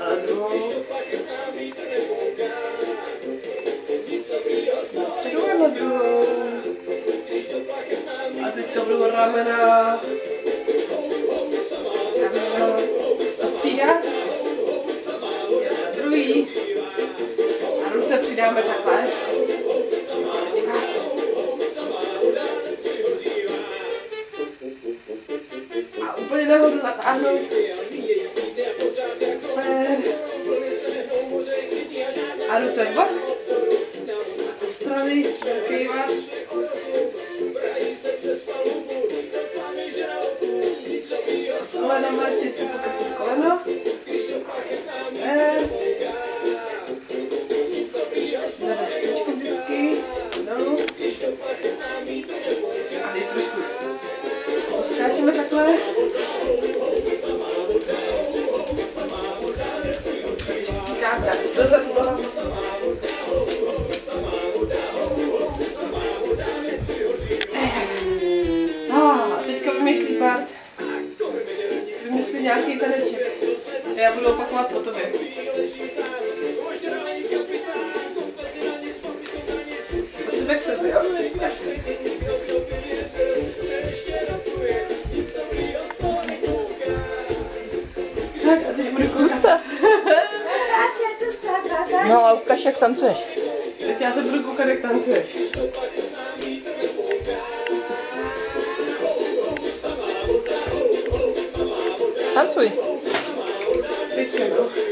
A na druhou. Předu a na druhou. A teďka budou ramena. Ramena. A střídat. Druhý. A ruce přidáme takhle. A úplně nahoru natáhnout. Super. A ruce v bok. A strany kývat. A s kolenama ještě vždycky pokrčit koleno. Zvedat špičku vždycky. Dolů. A teď trošku skáčeme takhle. Říkám tak, dozadu nohama. A teďka vymýšlí Bart. Vymyslí nějaký taneček. Já budu opakovat po tobě. Od sebe k sebe, jo? Tak. Tak a teď budu koukat. No a ukaž, jak tancuješ. Teď já se budu koukat, jak tancuješ. Tancuj. S pískem, no.